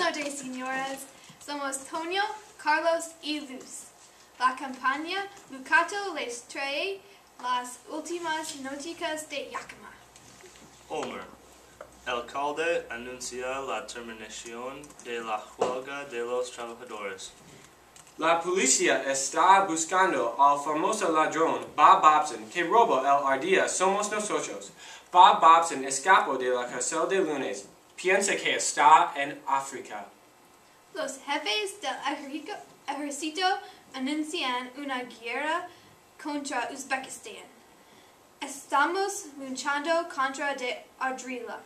noches, señores. Somos Tonio, Carlos y Luz. La campaña Lucato les trae las últimas noticias de Yakima. Homer. El alcalde anuncia la terminación de la huelga de los trabajadores. La policía está buscando al famoso ladrón Bob Bobson que robó el ardilla Somos Nosotros. Bob Bobson escapó de la cárcel de lunes. Piensa que está en África. Los jefes del ejército anuncian una guerra contra Uzbekistán. Estamos luchando contra de Adrila.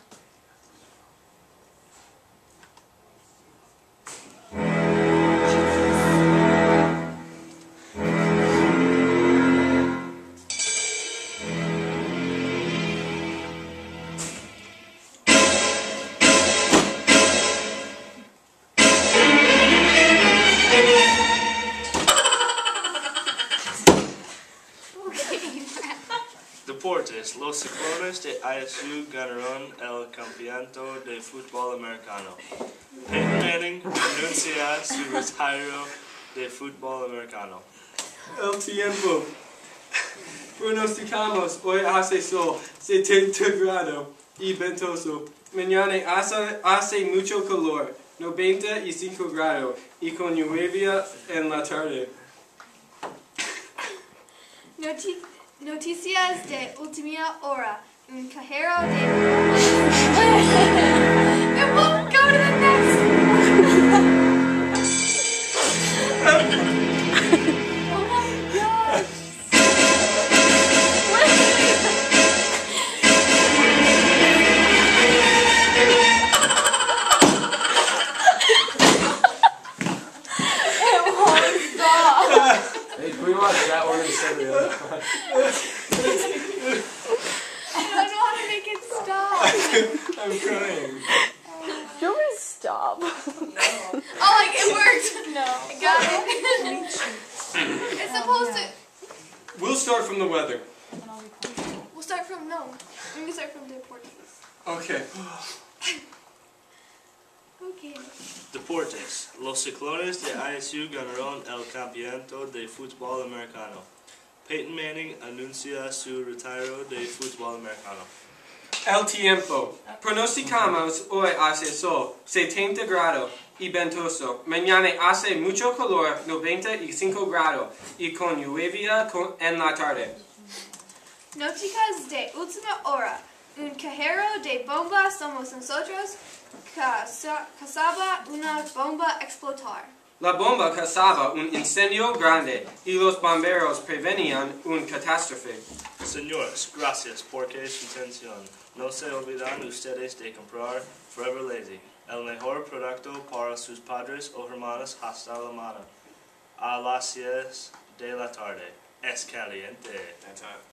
Deportes. Los Ciclones de ESC ganaron el campeonato de fútbol americano. Peyton Manning anuncia su retiro de fútbol americano. El tiempo. Pronosticamos hoy hace sol, 70 grados y ventoso. Mañana hace mucho calor, 95 grados y con lluvia en la tarde. Noticias de última hora. Un cajero de... It won't go to the next Oh my gosh. It won't stop. Hey, can we watch that one instead of the other one? I don't know how to make it stop. I'm crying. Do you want me to stop? Oh, like it worked. No. I got it. It's supposed to. We'll start from the weather. We'll start from no. We can start from the Portuguese. Okay. Okay. Deportes. Los Ciclones de ESC ganaron el campeonato de fútbol americano. Peyton Manning anuncia su retiro de fútbol americano. El tiempo. Pronosticamos hoy hace sol, 70 grados y ventoso. Mañana hace mucho calor, 95 grados y con lluvia en la tarde. Noticias de última hora. Un cajero de bomba Somos Nosotros cazaba una bomba explotar. La bomba causaba un incendio grande y los bomberos prevenían una catástrofe. Señores, gracias por su atención. No se olvidan ustedes de comprar Forever Lazy, el mejor producto para sus padres o hermanos hasta la mañana. A las 6 de la tarde. Es caliente.